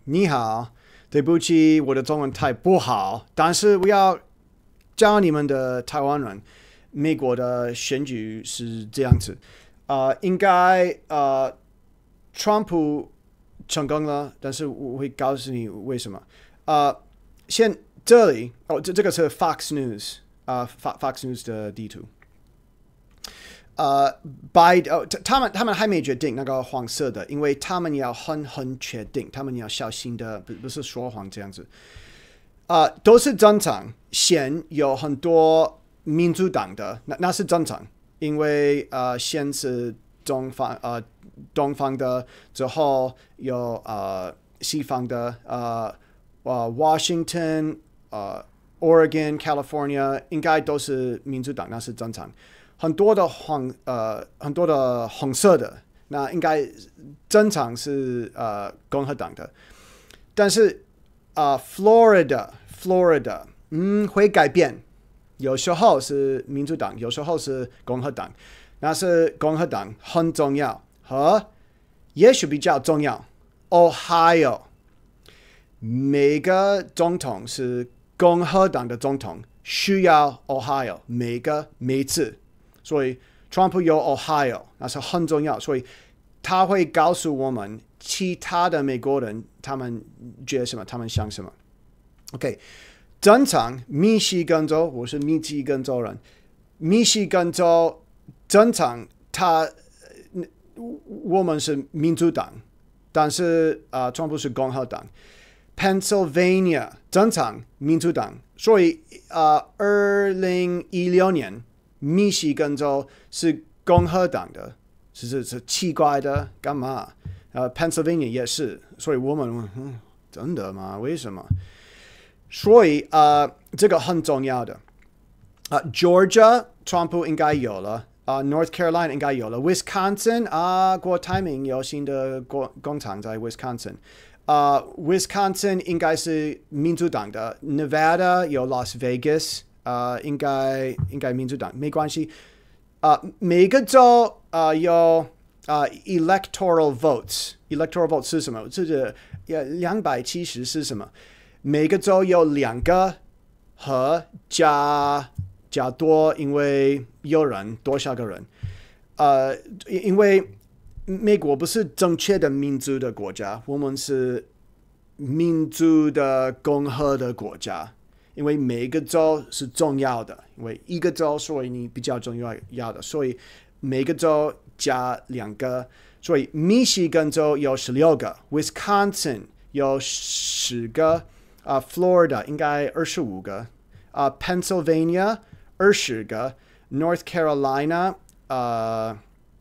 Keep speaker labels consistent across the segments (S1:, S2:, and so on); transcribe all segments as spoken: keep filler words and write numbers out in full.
S1: 你好，对不起，我的中文太不好，但是我要教你们的台湾人，美国的选举是这样子，呃，应该呃，川普成功了，但是我会告诉你为什么。呃，现这里哦，这这个是 Fox News 啊、呃、，Fox News 的地图。呃，拜哦，他们他们还没决定那个黄色的，因为他们要很很确定，他们要小心的，不不是说谎这样子。啊、呃，都是正常。现有很多民主党的，那那是正常，因为呃，现是东方呃东方的，之后有呃西方的，呃呃 Washington 呃 Oregon California 应该都是民主党，那是正常。很多的黄呃很多的红色的，那应该正常是呃共和党的，但是啊、呃、Florida Florida 嗯会改变，有时候是民主党，有时候是共和党，那是共和党很重要，和也许比较重要。Ohio 每个总统是共和党的总统，需要 Ohio 每个每次。所以，川普有 Ohio， 那是很重要。所以，他会告诉我们其他的美国人他们觉得什么，他们想什么。OK， 正常，密西根州，我是密西根州人，密西根州正常，他我们是民主党，但是啊、呃，川普是共和党。Pennsylvania 正常，民主党，所以啊，二零一六年。密西根州是共和党的，是是是奇怪的，干嘛？呃 ，Pennsylvania 也是，所以我们、嗯、真的吗？为什么？所以呃，这个很重要的。啊、呃、，Georgia 川普应该有了，啊、呃、，North Carolina 应该有了 ，Wisconsin 啊、呃，郭台铭有新的工厂在 Wisconsin， 啊、呃、，Wisconsin 应该是民主党的 ，Nevada 有 Las Vegas。呃，应该应该民主党没关系。呃，每个州呃有呃 electoral votes，electoral votes 是什么？这个两百七十是什么？每个州有两个和加加多，因为有人多少个人？呃，因为美国不是正确的民主的国家，我们是民主的共和的国家。因为每个州是重要的，因为一个州，所以你比较重要的，所以每个州加两个，所以密西根州有十六个 ，Wisconsin 有十个，啊、呃、，Florida 应该二十五个，啊、呃、，Pennsylvania 二十个 ，North Carolina 呃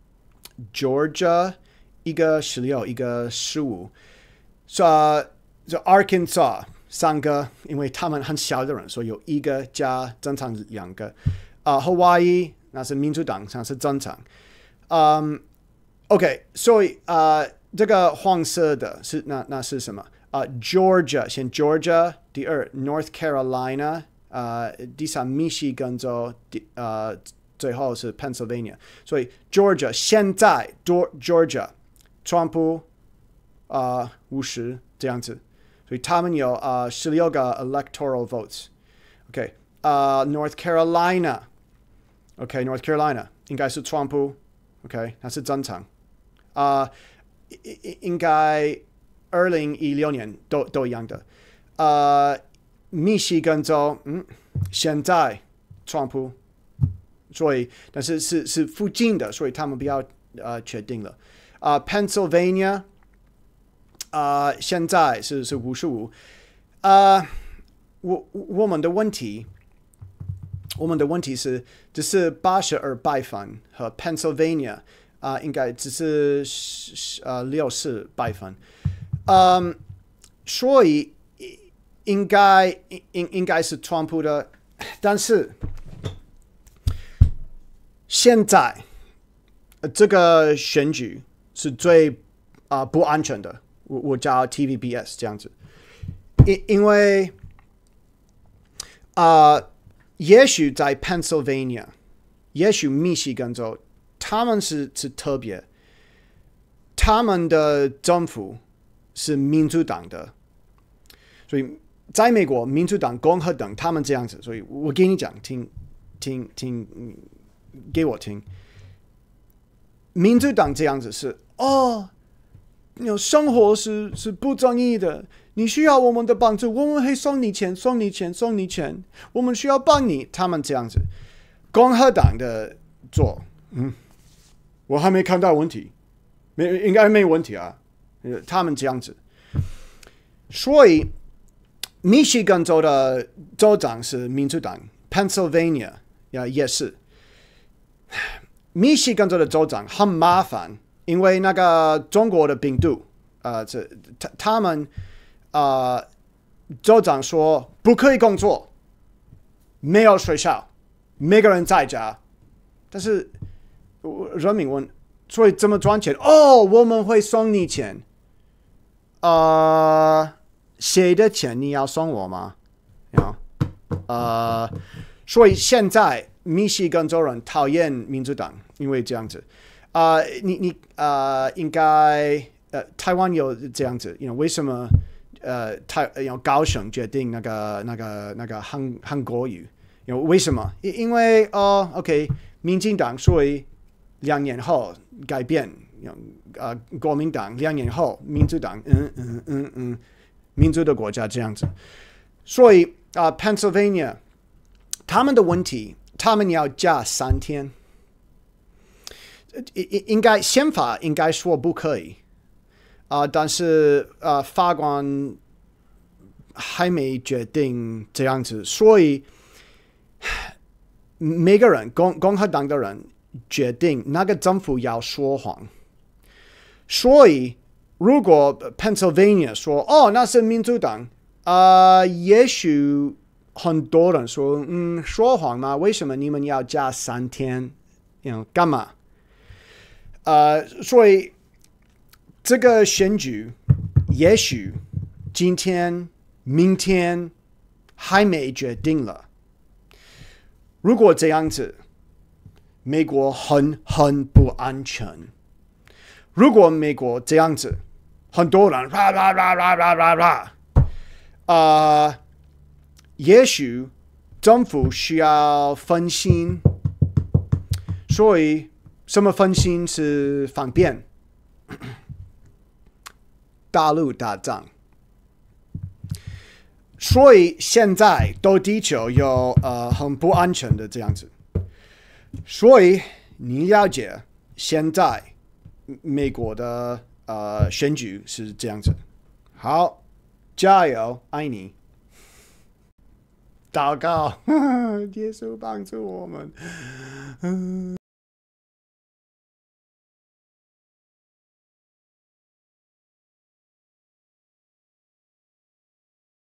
S1: ，Georgia 一个十六，一个十五，说这 Arkansas。三个，因为他们很小的人，所以有一个加正常两个。啊、呃， Hawaii 那是民主党，那是正常。嗯 ，OK， 所以啊、呃，这个黄色的是那那是什么？啊、呃、，Georgia 先 Georgia， 第二 North Carolina， 呃，第三密西根州，第呃最后是 Pennsylvania。所以 Georgia 现在 Georgia， 川普啊五十这样子。所以他们有呃十六个 electoral votes，OK， 呃 North Carolina，OK， North Carolina 应该是川普 ，OK， 那是正常，啊、呃，应该二零一六年都都一样的，呃，密西根州，嗯，现在川普，所以但是是是附近的，所以他们不要呃确定了，啊、呃、，Pennsylvania。啊、呃，现在是是五十五，啊，我我们的问题，我们的问题是，只是八十二百分和 Pennsylvania 啊、呃，应该只是呃六十百分，嗯，所以应该应应该是川普的，但是现在、呃、这个选举是最啊、呃、不安全的。我我叫 T V B S 这样子，因因为啊、呃，也许在 Pennsylvania， 也许密西根州，他们是是特别，他们的政府是民主党的，所以在美国，民主党、共和党他们这样子，所以我给你讲，听听听，给我听。民主党这样子是哦，有生活是是不正义的，你需要我们的帮助，我们会送你钱，送你钱，送你钱，我们需要帮你。他们这样子，共和党的做，嗯，我还没看到问题，没应该没问题啊。他们这样子，所以密西根州的州长是民主党 ，Pennsylvania 也是。密西根州的州长很麻烦，因为那个中国的病毒，呃，这他他们呃，州长说不可以工作，没有学校，每个人在家，但是人民问，所以怎么赚钱？哦，我们会送你钱。呃，谁的钱你要送我吗？呃，所以现在密西根州人讨厌民主党，因为这样子。呃，你你呃，应该呃，台湾有这样子， you know, 为什么呃台有高雄决定那个那个那个韩韩国语？有为什么？因为哦 ，OK， 民进党所以两年后改变。呃，国民党两年后，民主党，嗯嗯嗯嗯，民主的国家这样子，所以啊、呃、，Pennsylvania 他们的问题，他们要加三天，应应该宪法应该说不可以啊、呃，但是呃，法官还没决定这样子，所以每个人共共和党的人决定那个政府要说谎。所以，如果 Pennsylvania 说哦那是民主党，呃，也许很多人说嗯说谎吗？为什么你们要加三天？you know, 干嘛？呃，所以这个选举也许今天、明天还没决定了。如果这样子，美国很很不安全。如果美国这样子，很多人啦啦啦啦啦啦啦，呃，也许政府需要分心，所以什么分心是方便？大陆打仗，所以现在都地球有呃很不安全的这样子，所以你了解现在。美国的呃选举是这样子，好，加油，爱你，祷告，耶稣帮助我们。